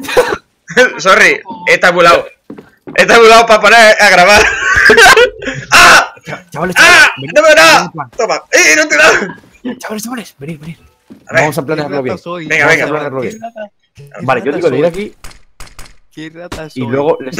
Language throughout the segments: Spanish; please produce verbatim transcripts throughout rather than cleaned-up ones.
Sorry, he tabulado. He tabulado para poner a grabar. ¡Ah! Chavales, ¡Ah! venid, ¡No me da! venid, plan. Toma. ¡Eh, no te da! Chavales, chavales, venid, venid. A ver. Vamos a planearlo bien. soy? Venga, Vamos venga. a planearlo bien. rata? Vale, yo digo de ir aquí ¿Qué rata soy? y luego les...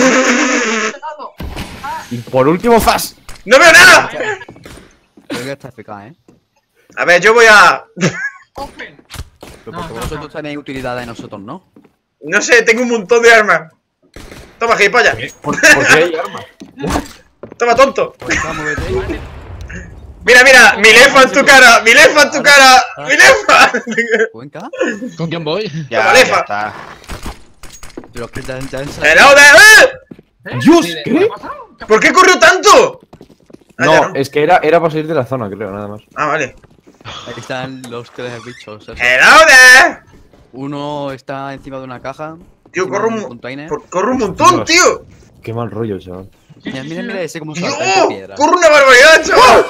Y por último, Fas. ¡No veo nada! Creo que está F K, ¿eh? A ver, yo voy a... Open. Pero porque vosotros tenéis utilidad de nosotros, ¿no? No sé, tengo un montón de armas. Toma, gilipollas. ¿Por, ¿por qué hay armas? Toma, tonto. Pues vamos, vete. Mira, mira, mi lefa en tu cara, mi lefa en tu cara, mi lefa. ¿Cuenca? ¿Con quién voy? Ya, Toma, ya lefa. está. Pero que ya, ya Hello there. ¡Dios! ¿Qué ¿Qué? ha pasado? ¿Por qué corrió tanto? Ah, ya No, es que era, era para salir de la zona, creo, nada más. Ah, vale. Ahí están los tres bichos. esos. Hello there. Uno está encima de una caja. Tío, encima corro de un, container. por- corro un montón, Dios. tío. Qué mal rollo, chaval. Mira, mira, mira ese como Dios, salta entre piedras. corro una barbaridad, chaval.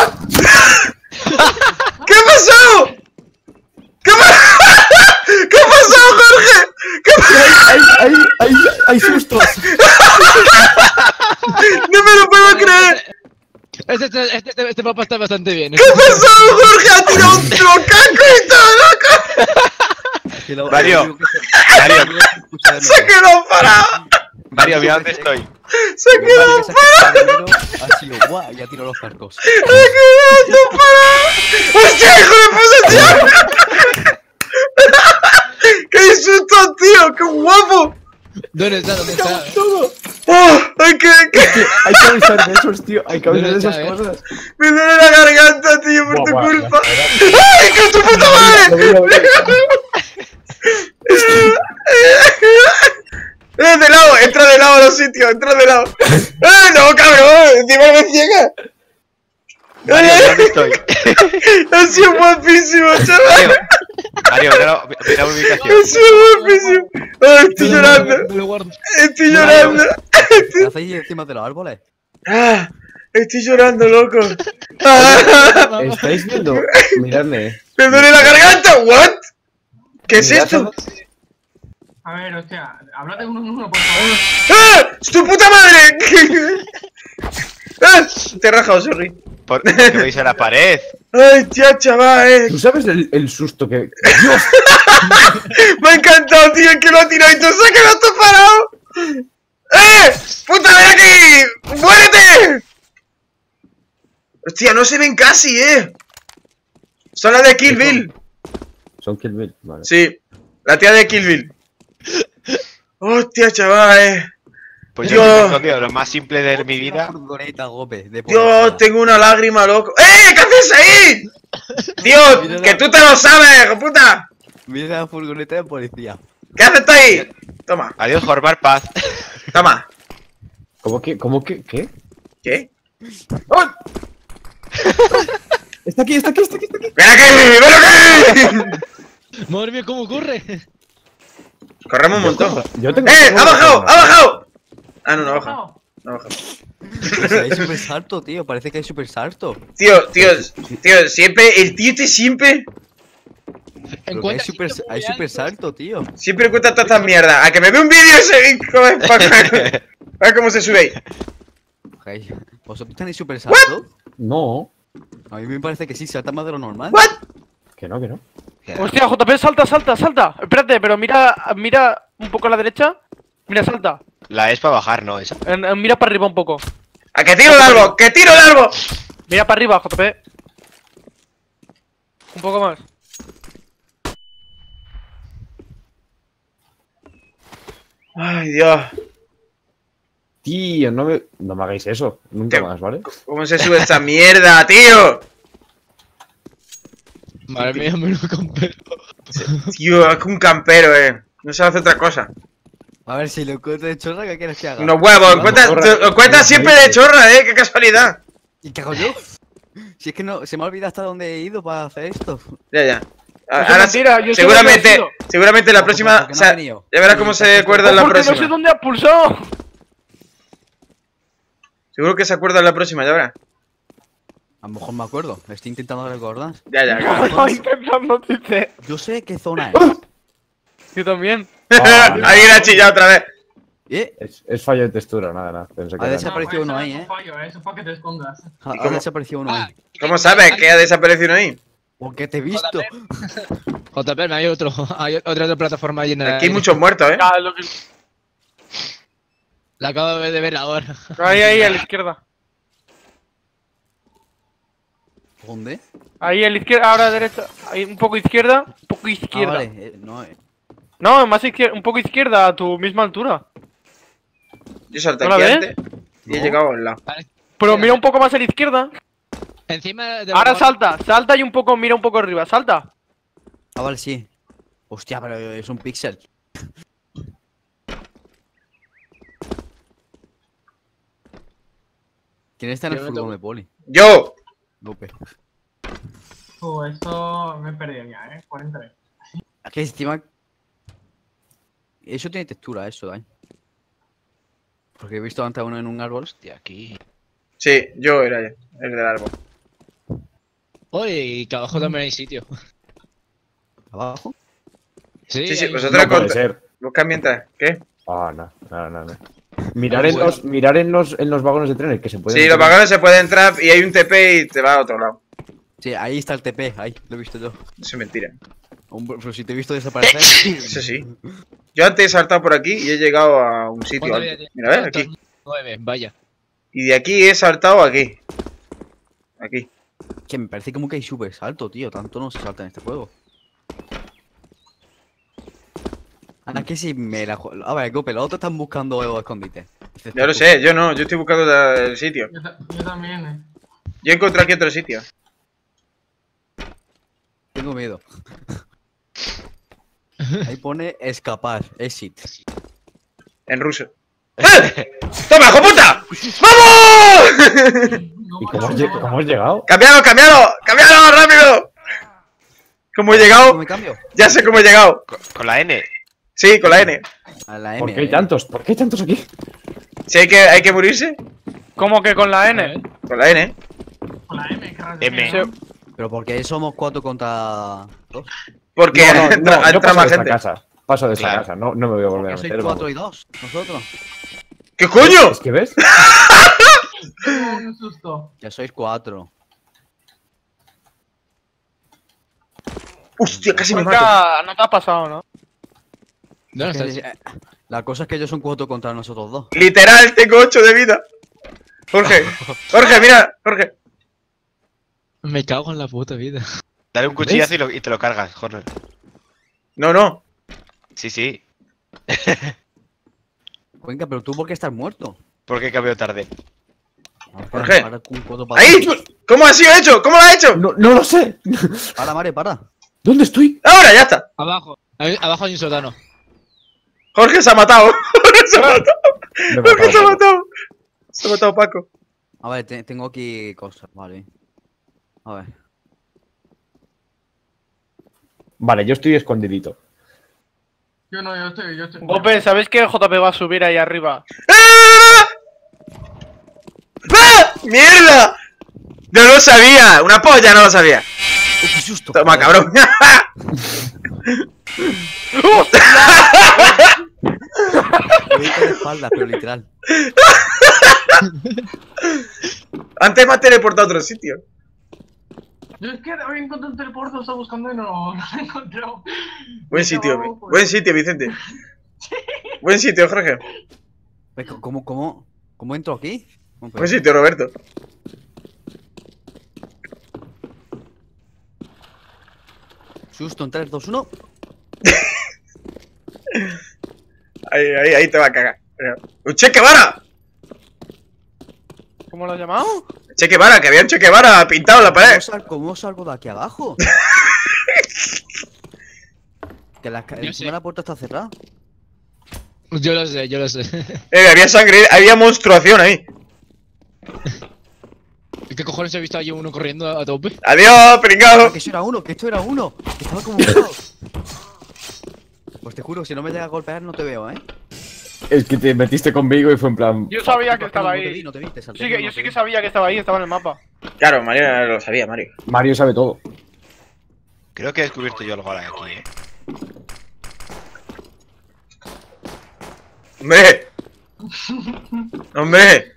¿Qué ha pasado? ¿Qué ha pasado? ¿Qué ha pasado, Jorge? ¿Qué ha pasado? ¡Hay, hay, hay, hay sustos! No me lo puedo creer. Este, este, este, este papá está bastante bien. ¿Qué ha pasado, Jorge? Ha tirado un trocaco y todo, loco. Que lo- Mario, digo que se- Mario, digo que se escucha de Se ha nuevo. quedado parado. Mario, mira dónde estoy. Se ha Mario quedado que se ha escuchado de nuevo, ha sido guau y ha tirado los cascos. Se ha quedado parado. ¡Hostia, hijo de puta, tío! ¡Qué susto, tío! ¡Qué guapo! ¿Dónde está? ¿Dónde está? ¡Oh! ¡Ay, que, que! Hay que avisar de esos, tío. Hay que avisar de esas Derecha, cosas. Me duele la garganta, tío, por Buah, tu buah, culpa. ¡Ay, que tu puta madre! Eh, de lado, entra de lado a los sitios, entra de lado. ¡Eh, no, cabrón! Encima me ciega. Mario, mira dónde estoy. Ha sido guapísimo, Mario, chaval. Mario, mira la, mira la ubicación. Ha sido guapísimo. Ay, estoy llorando. Me lo guardo. Estoy llorando. ¿Qué hacéis encima de los árboles? Ah, estoy llorando, loco. Ah, ¿Estáis viendo? Miradme. me duele la garganta. ¿What? ¿Qué es Mirad esto? A ver, hostia, háblate uno en uno, por favor. ¡Ah! ¡Es tu puta madre! ¡Ah! Te he rajado, sorry. ¿Por por qué veis a la pared? Ay, tía, chaval, eh. ¿Tú sabes el, el susto que... ¡Dios! Me ha encantado, tío, el que lo ha tirado y todo se ha quedado todo parado. ¡Eh! ¡Puta, ven aquí! ¡Muérete! Hostia, no se ven casi, eh. Son las de Kill Bill. Son Kill Bill, vale. Sí, la tía de Kill Bill. Hostia, chaval, eh. Pues Dios. yo me he escondido lo más simple de mi vida. Furgoneta, Gope, de Dios, policía. tengo una lágrima, loco. ¡Eh! ¿Qué haces ahí? Dios, que tú te lo sabes, hijo puta. Mira la furgoneta de policía. ¿Qué haces tú ahí? Toma, Adiós, formar paz. toma. ¿Cómo que? ¿Cómo que? ¿Qué? ¿Qué? ¡Ay! Está aquí, está aquí, está aquí, está aquí. ¡Ven aquí! ¡Ven aquí! Madre mía, ¿cómo corre? Corremos un montón. Yo tengo... ¡Eh! ¡Ha bajado! ¡Ha bajado! Ah, no, no ha bajado. No ha bajado. Pero hay super salto, tío. Parece que hay super salto. Tío, tío, tío, siempre, el tío este siempre, Pero que hay super, hay super salto, tío. siempre cuenta todas estas mierdas. A que me ve un vídeo ese hijo de fuck. A ver cómo se sube ahí. Hey, ¿vosotros tenéis super salto? No. A mí me parece que sí, salta más de lo normal. ¿What? Que no, que no. Hostia, J P, salta, salta, salta. Espérate, pero mira, mira un poco a la derecha. Mira, salta. La es para bajar, ¿no? Esa. En- en- mira para arriba un poco. ¡A que tiro el árbol! ¡Que tiro el árbol! Mira para arriba, J P. Un poco más. Ay, Dios. Tío, no me... No me hagáis eso. Nunca ¿Qué? más, ¿vale? ¿Cómo se sube esta mierda, tío? Madre mía, menudo campero. Tío, es que un campero, eh. No sabe hacer otra cosa. A ver, si lo encuentro de chorra, ¿qué quieres que haga? Unos huevos, encuentras, chorra. te- encuentras siempre de chorra, eh. Qué casualidad. ¿Y qué hago yo? Si es que no, se me ha olvidado hasta dónde he ido para hacer esto. Ya, ya. A- Eso es Ahora, mentira, yo sé seguramente, dónde has seguramente la No, pues, próxima. porque O no sea, ha venido. ya verás cómo se acuerda en la Porque no sé próxima. dónde has pulsado. Seguro que se acuerda en la próxima, ya verás. A lo mejor me acuerdo, estoy intentando recordar. Ya, ya. Estaba intentando, dice. Yo sé qué zona es. Yo también. Ah, Alguien ha chillado otra vez. ¿Eh? Es, es fallo de textura, nada, nada. Pensé que Ha era- desaparecido No, uno eso ahí, es un ¿eh? fallo, eso es para que te escondas. Ha, ha cómo? desaparecido uno Ah, ahí. ¿Cómo sabes que ha desaparecido ahí? Porque te he visto. J P, hay otro, hay otra, otra plataforma ahí en el Aquí hay aire. muchos muertos, ¿eh? Ya, lo que- La acabo de ver ahora. Ahí, ahí, a la izquierda. ¿Dónde? Ahí a la izquierda, ahora a la derecha. Ahí, un poco izquierda, un poco Ah, izquierda. vale. eh, no, eh. No, más izquierda, un poco izquierda, a tu misma altura. Yo salté ¿No la aquí ves? antes y he No. llegado al lado. Pero mira un poco más a la izquierda. Encima de Ahora salta, salta y un poco, mira un poco arriba, salta. Ah, vale, sí. Hostia, pero es un píxel. ¿Quién está en el Yo no furgón tengo- de poli? ¡Yo! Lupe. Uh, esto me he perdido ya, ¿eh? cuarenta veces. Es que encima. Eso tiene textura, eso, Dani. Porque he visto antes a uno en un árbol. Hostia, aquí. Sí, yo era yo, el del árbol. Uy, que abajo también hay sitio. ¿Abajo? Sí, Sí, sí, hay- vosotros No puede contra- ser. buscad mientras. ¿Qué? Ah, no, no, no, no. Mirar en los, mirar en los, en los vagones de trenes que se pueden. Sí, los vagones se pueden entrar y hay un T P y te va a otro lado. Sí, ahí está el T P, ahí, lo he visto yo. Eso es mentira. Hombre, pero si te he visto desaparecer. Eso sí. Yo antes he saltado por aquí y he llegado a un sitio ¿Cuánto alto. vida tiene? Mira, ¿ves? Aquí. Nueve, vaya. Y de aquí he saltado aquí. Aquí. Que me parece como que hay súper salto, tío. Tanto no se salta en este juego. Ahora que si me la juego. A ver, Gope, los otros están buscando escondite. Ya lo sé, yo no, yo estoy buscando la- el sitio. Yo, ta- yo también, ¿eh? Yo encontré aquí otro sitio. Tengo miedo. Ahí pone escapar, exit. En ruso. ¡Eh! ¡Toma, hijo puta! ¡Vamos! No, ¿Y no, cómo has, no, lle- no. cómo has llegado? ¡Cambiado, cambiado! ¡Cambiado, rápido! ¿Cómo he ¿Cómo llegado? me cambio? Ya sé cómo he llegado. Con, con la N. Sí, con la N. A la M. ¿Por qué hay eh. tantos? ¿Por qué hay tantos aquí? Si hay que, hay que morirse, ¿Cómo que con la N? con la N. Con la M, querrás M. decir, ¿no? Pero porque somos cuatro contra dos. Porque No, no, entra, no, yo entra paso de más esta gente. casa. Paso de esta Claro. casa. No, no me voy a volver a Porque sois meter. cuatro vamos. y dos, nosotros. ¿Qué coño? Es que ves. Un susto. Ya sois cuatro. Hostia, casi me mato. Nunca, no te ha pasado, ¿no? ¿Dónde Que- estás? eh, La cosa es que ellos son cuatro contra nosotros dos. Literal, tengo ocho de vida. Jorge, Jorge, mira, Jorge. Me cago en la puta vida. Dale un cuchillazo y, lo- y te lo cargas, Jorge. No, no. Sí, sí. Cuenca, pero tú por qué estás muerto. Porque cambió tarde. Jorge. Para, con cuatro para- ¡Ahí! ¿Cómo ha sido hecho? ¿Cómo lo ha hecho? No, no lo sé. Para, Mare, para. ¿Dónde estoy? Ahora, ya está. Abajo. Ahí- Abajo hay un sótano. Jorge se ha matado. Jorge se ha matado. Me he Jorge se ha matado. matado. Se ha matado Paco. A ver, te- tengo aquí cosas, vale. A ver. Vale, yo estoy escondidito. Yo no, yo estoy, yo estoy. Gope, ¿sabes que J P va a subir ahí arriba? ¡Ah! ¡Ah! ¡Mierda! No lo sabía. Una polla no lo sabía. ¡Oh, qué susto! Toma, cabrón. Me di con la espalda, pero literal. Antes me ha teleportado a otro sitio. Yo es que había encontrado un teleporte, lo estaba buscando y no, no lo he encontrado. Buen sitio, No, pues. buen sitio, Vicente. Buen sitio, Jorge. Ve, ¿Cómo, cómo, cómo entro aquí? ¿Cómo Buen sitio, Roberto. Susto en tres, dos, uno. Ahí, ahí, ahí te va a cagar. ¡Un Che Guevara! ¿Cómo lo has llamado? Che Guevara, que había un Che Guevara pintado en la ¿Cómo, pared. sal- cómo salgo de aquí abajo? Que la, Yo encima sé. la puerta está cerrada. Yo lo sé, yo lo sé. Eh, había sangre, había monstruación ahí. ¿Qué cojones he visto allí uno corriendo a, a tope? Adiós, Ah, pringado. que eso era uno, que esto era uno. Que estaba como buscado. Pues te juro, si no me llega a golpear no te veo, ¿eh? Es que te metiste conmigo y fue en plan. Yo sabía que No, estaba no te vi, ahí. no te vi, te salté, Sí que, no yo te sí vi. que sabía que estaba ahí, estaba en el mapa. Claro, Mario lo sabía, Mario. Mario sabe todo. Creo que he descubierto yo algo ahora aquí, eh. ¡Hombre! ¡Hombre!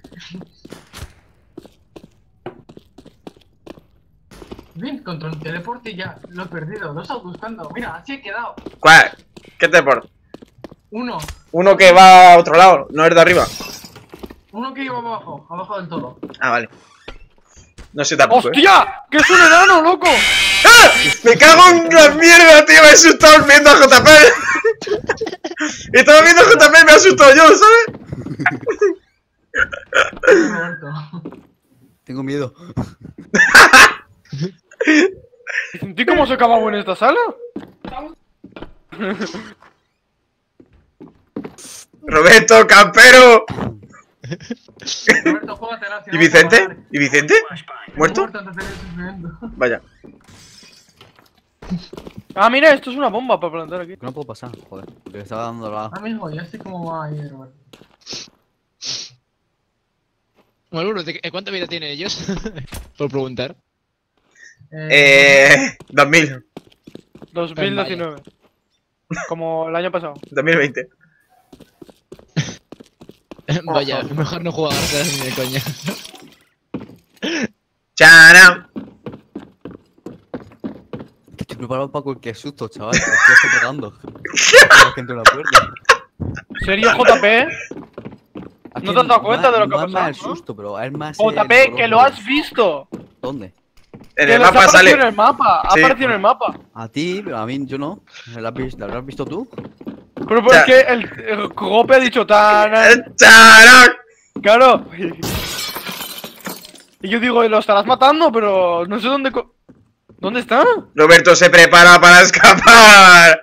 Bien, contra el teleporte ya. Lo he perdido. Lo he estado buscando. Mira, así he quedado. ¿Cuál? ¿Qué te por? Uno. Uno que va a otro lado, no es de arriba. Uno que iba abajo. Abajo del todo. Ah, vale. No sé tampoco, ¿eh? ¡Hostia! ¡Que es un enano, loco! ¡Ah! ¡Me cago en la mierda, tío! Me he asustado viendo a J P. Estaba viendo a J P y me he asustado yo, ¿sabes? Roberto. Tengo miedo. ¿Sentí cómo se acababa en esta sala? Roberto, campero. Roberto, júgatela, si ¿Y no Vicente? vas a ganar. ¿Y Vicente? ¿Muerto? Roberto, te estoy sufriendo. Vaya. Ah, mira, esto es una bomba para plantar aquí. No puedo pasar, joder. Porque estaba dando la. Amigo, ya sé cómo va a ir, Roberto. Bueno, ¿de ¿cuánta vida tienen ellos? Por preguntar. Eh... dos mil. dos mil diecinueve. Como el año pasado. dos mil veinte. Vaya, mejor no jugar ni de coña. ¡Charam! Estoy preparado para cualquier susto, chaval. Estoy estoy pegando. La gente en la puerta. ¿Serio, J P? Aquí ¿No te has dado cuenta de lo que ha no es pasado, más el no? susto, pero es más. J el P, dolor que lo de- has visto. ¿Dónde? En Que el nos ha mapa aparecido sale. en el mapa. Ha Sí. aparecido en el mapa. A ti, pero a mí yo no. ¿La has visto, ¿la has visto tú? Pero pues Ya. es que el, el Jope ha dicho tan. ¡Charam! Claro. Y yo digo, lo estarás matando, pero no sé dónde. co- ¿Dónde está? Roberto se prepara para escapar.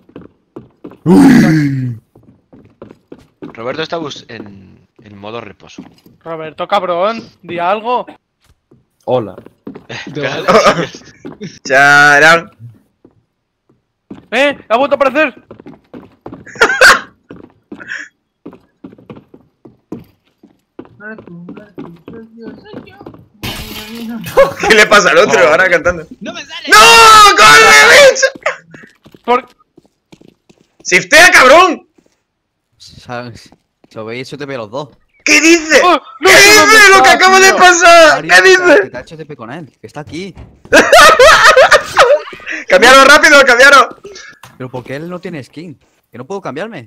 Roberto está bus en, en modo reposo. Roberto, cabrón, di algo. Hola. ¡Charam! ¡Eh! ¡Ha vuelto a aparecer! No eres tú, no eres tú, soy yo, soy yo. ¿Qué le pasa al otro Oh. ahora cantando? ¡No me sale! ¡No! ¡Corre, bicho! Por... ¡Shiftea, cabrón! ¿Sabes? Si lo veis, yo te veo los dos. ¿Qué dice? ¡Oh! No ¿Qué sé dónde dice? Lo está, que acaba de tío. pasar. Mario, ¿Qué que dice? te ha hecho T P con él, que está aquí. Cambiaron rápido, cambiaron. Pero porque él no tiene skin. Que no puedo cambiarme.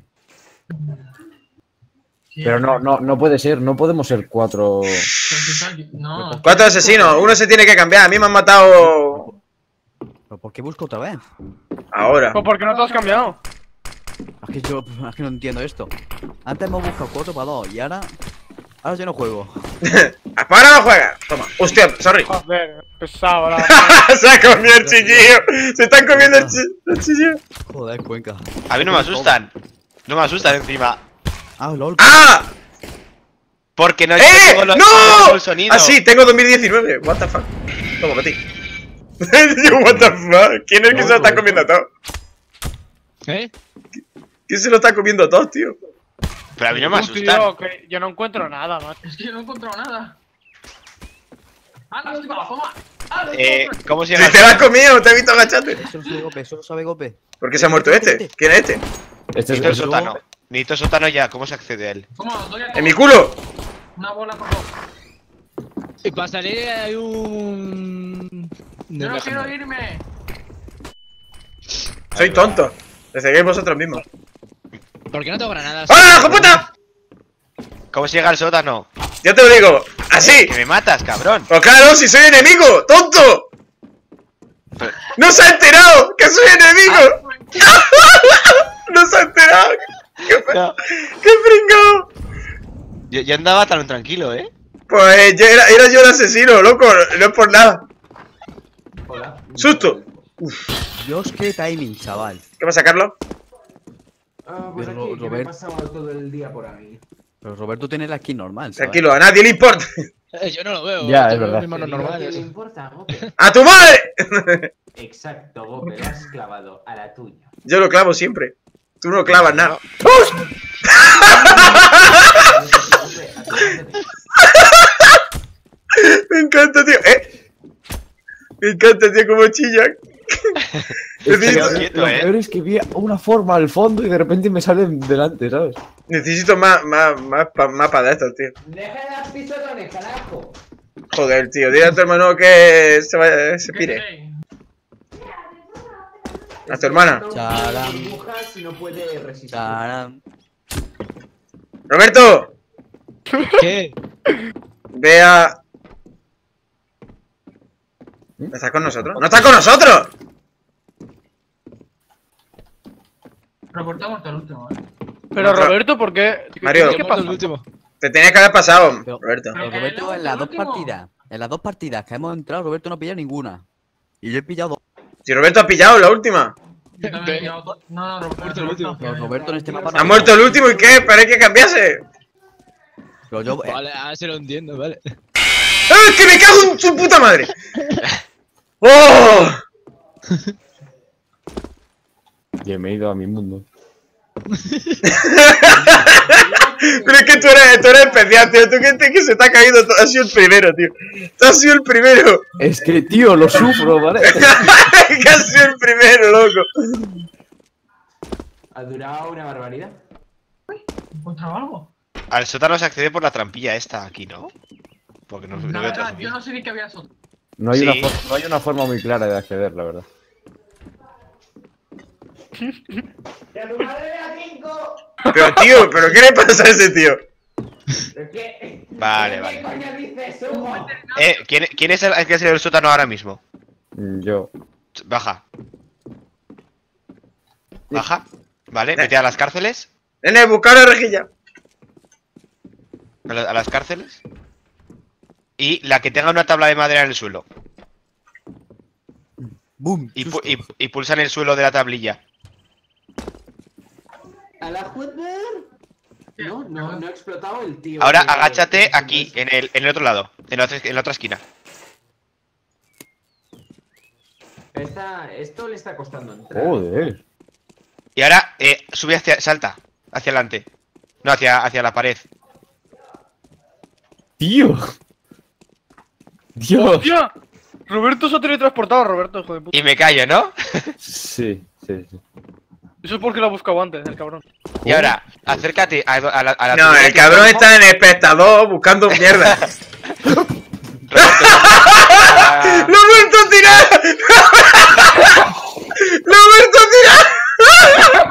Pero no, no, no puede ser, no podemos ser cuatro. No. Cuatro asesinos, uno se tiene que cambiar. A mí me han matado ¿Pero por qué busco otra vez? ahora. Pues porque no te has cambiado. Es que yo es que no entiendo esto. Antes hemos buscado cuatro para dos y ahora. Ahora yo no juego. Ahora no juega. Toma. Hostia, sorry. Joder, pesado, la Se ha comido el chillillo. Se están comiendo el, chi el chillillo. Joder, Cuenca. A mí no me asustan. No me asustan encima. Ah, lol. ¡Ah! Porque no ¡Eh! tengo los- no tengo ¡No! el sonido. Ah, sí, tengo dos mil diecinueve. What the fuck. Toma, para ti. Yo, what the fuck. ¿Quién es el que se lo está comiendo todo? ¿Eh? ¿Quién se lo está comiendo todo, tío? Pero a mí no me Tú, asustan. tío, que yo no encuentro nada, macho. Es que no he encontrado nada. ¡Ah, no, sí, toma! ¡Ah, Eh, ¿Cómo se Si llama? te lo has comido, te he visto agacharte. Eso no sabe Gope, eso no sabe Gope. ¿Por qué se ha muerto este? ¿Quién es este? Este es Necesito el es- sótano. Necesito el sótano ya. ¿Cómo se accede a él? Toma, os doy a ¡En mi todos. culo! Una bola por dos. Y para salir hay un. Yo no me quiero dejan. irme. Soy tonto. Le seguís vosotros mismos. ¿Por qué no tengo granadas? ¡Hola, hijo puta! ¿Cómo se llega al sótano? Yo te lo digo. ¡Así! Que me matas, cabrón. Pues claro, si soy enemigo, tonto. ¡No se ha enterado que soy enemigo! ¡No se ha enterado! ¡Qué, No. qué pringao! Yo, yo andaba tan tranquilo, ¿eh? Pues yo era, era yo el asesino, loco, no es por nada. Hola. ¡Susto! Dios, qué timing, chaval. ¿Qué pasa, Carlos? Ah, pues Pero, aquí, que me he Robert- pasado todo el día por ahí. Pero Roberto tiene la skin normal, ¿sabes? Tranquilo, a nadie le importa. Eh, yo no lo veo. Ya, yo es veo verdad. mis manos Te digo que normales. le importa, Gope. ¡A tu madre! Exacto, Gope, lo has clavado a la tuya. Yo lo clavo siempre. Tú no clavas nada. Gope, atiéndeme. Me encanta, tío. ¿Eh? Me encanta, tío, como chillan. Es que Necesito- lo- quieto, lo eh. peor es que vi una forma al fondo y de repente me salen delante, ¿sabes? Necesito más, más, más pa- mapas de estos, tío. Deja de dar pisotones, carajo. Joder, tío. Dile a tu hermano que se, vaya, se pire. Ey, A tu hermana. Charan. Dibujas y no puede resistir. Tarán. Roberto, ¿Qué? ve a... ¿No estás con nosotros? ¡No estás con nosotros! reportamos hasta el último, eh. Pero Otra- Roberto, ¿por qué? Mario. ¿Qué El pasa? último. Te tenías que haber pasado, Pero- Roberto. Pero que Roberto, luego en las el dos último. partidas, en las dos partidas que hemos entrado, Roberto no ha pillado ninguna. Y yo he pillado dos. Si Roberto ha pillado la última. Yo también he pillado dos. No, no, Roberto, Muerto el último. Pero Roberto en este mapa no Ha muerto el último y qué, para que cambiase. Pero yo, eh, Vale, ahora se lo entiendo, vale. ¡Ah, que me cago en su puta madre! ¡Oh! Y me he ido a mi mundo. Pero es que tú eres, tú eres especial, tío. Tú que, que se te ha caído, tú has sido el primero, tío. Tú has sido el primero. Es que, tío, lo sufro, ¿vale? Que has sido el primero, loco. Ha durado una barbaridad. ¿Encontrado algo? Al sótano se accede por la trampilla esta aquí, ¿no? Porque no, no La veo otra verdad, yo subida. no sé ni que había eso. No hay, Sí. una for- no hay una forma muy clara de acceder, la verdad. ¡Que a tu madre le da cinco! Pero, tío, ¿pero qué le pasa a ese tío? ¿Pero qué? Vale, ¿Qué vale. coño dices, Hugo? Eh, ¿quién, ¿quién es el, el que ha sido el sótano ahora mismo? Mm, Yo. Baja. Baja. Vale, vete a las cárceles. Nene, busca la rejilla. A, la- a las cárceles. Y la que tenga una tabla de madera en el suelo. ¡boom! Y, pu- susto. y, y pulsa en el suelo de la tablilla. ¿A la joder? No, no, no ha explotado el tío. Ahora que- agáchate aquí, en el, en el otro lado. En la otra, en la otra esquina. Está, esto le está costando entrar. Joder. Y ahora eh, sube hacia. Salta. Hacia adelante. No, hacia, hacia la pared. Tío. Dios. ¡Hostia! Roberto se ha teletransportado, Roberto, hijo de puta. Y me callo, ¿no? Sí, sí, sí. Eso es porque lo ha buscado antes, el cabrón. Y ahora, acércate a, a la, a la No, tubería el que cabrón tengo. está en el espectador buscando mierda. Roberto, ah, ¡Lo he vuelto a tirar! ¡Lo he vuelto a tirar!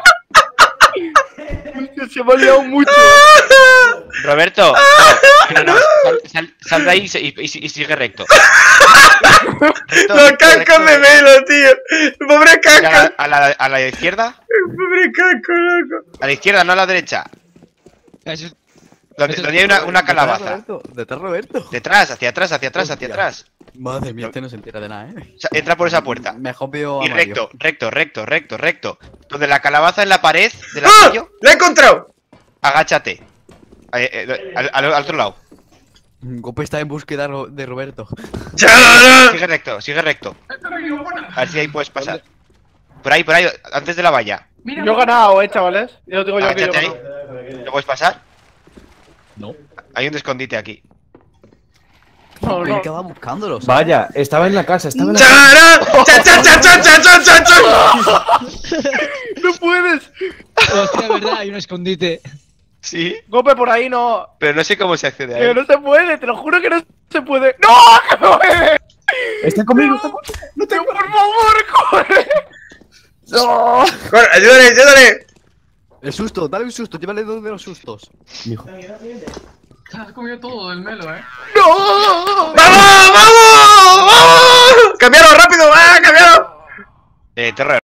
Se me ha liado mucho. Roberto, no, no, no, sal, sal- sal de ahí y, se- y- y- y sigue recto. Recto, Los recto, cascos recto. de Melo, tío. El pobre Y a la, casco. a, la, a la izquierda. El pobre casco, loco. A la izquierda, no a la derecha. Eso es- Donde, donde hay una, una Detrás, calabaza. Roberto. Detrás, Roberto. Detrás, hacia atrás, hacia atrás, hacia Hostia. atrás. Madre mía, este no se entera de nada, eh. O sea, entra por esa puerta. Mejor veo a Y Mario. recto, recto, recto, recto, recto. Donde la calabaza en la pared del ¡Ah! armario, ¡La he encontrado! agáchate. Eh, eh, al, al- al otro lado. Gope está en búsqueda ro- de Roberto. ¡Chalala! Sigue recto, sigue recto. Esta me quedó buena. A ver si ahí puedes pasar. Por ahí, por ahí, antes de la valla. Mira, Yo he ganado, eh, chavales. Yo os digo yo que yo he Agáchate ahí. ganado. ¿Lo puedes pasar? No. Hay un escondite aquí. No, Él no. que va buscándolo, ¿sabes? Vaya, estaba en la casa, estaba en la casa. ¡Charara! ¡Cha, cha, cha, cha, cha, cha, cha, cha! ¡No puedes! Hostia, verdad, hay un escondite. Sí, Gope, por ahí no. pero no sé cómo se accede a Que él. no se puede, te lo juro que no se puede. ¡No! ¡Que no puede! Está conmigo, está conmigo. ¡No tengo, por favor, corre! Corre, ayúdale, ayúdale. El susto, dale un susto, llévale dos de los sustos. Hijo. te has comido todo del Melo, eh. ¡No! ¡Vamos, vamos! ¡Vamos! ¡Cambiaron rápido! ¡Ah, cambiaron! Eh, terror.